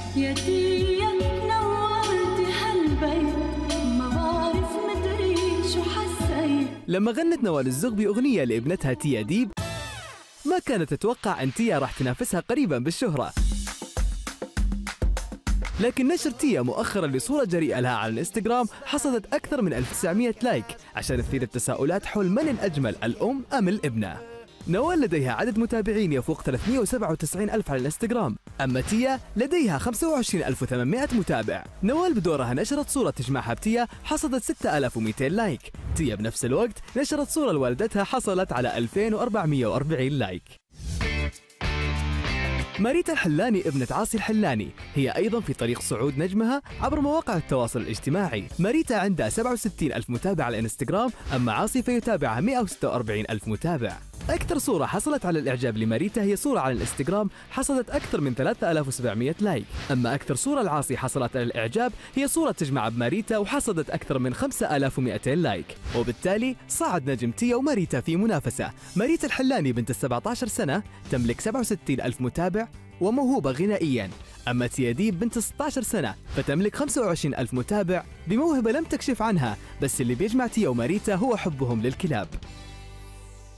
يا تيا نورتي هالبيت، ما بعرف مدري شو حسيت. لما غنت نوال الزغبي أغنية لابنتها تيا ديب، ما كانت تتوقع أن تيا راح تنافسها قريبا بالشهرة. لكن نشر تيا مؤخرا لصورة جريئة لها على الانستغرام حصدت أكثر من 1900 لايك عشان تثير التساؤلات حول من الأجمل، الأم أم الابنة. نوال لديها عدد متابعين يفوق 397 ألف على الانستغرام، أما تيا لديها 25800 متابع. نوال بدورها نشرت صورة تجمعها بتيا حصدت 6200 لايك. تيا بنفس الوقت نشرت صورة لوالدتها حصلت على 2440 لايك. ماريتا الحلاني ابنة عاصي الحلاني هي أيضا في طريق صعود نجمها عبر مواقع التواصل الاجتماعي. ماريتا عندها 67 ألف متابع على الانستغرام، أما عاصي فيتابعها 146 ألف متابع. أكثر صورة حصلت على الإعجاب لماريتا هي صورة على الانستغرام حصلت أكثر من 3700 لايك، أما أكثر صورة العاصي حصلت على الإعجاب هي صورة تجمع بماريتا وحصدت أكثر من 5200 لايك، وبالتالي صعد نجم تيا وماريتا في منافسة. ماريتا الحلاني بنت 17 سنة تملك 67 ألف متابع وموهوبة غنائيا، أما تيا ديب بنت 16 سنة فتملك 25 ألف متابع بموهبة لم تكشف عنها، بس اللي بيجمع تيا وماريتا هو حبهم للكلاب.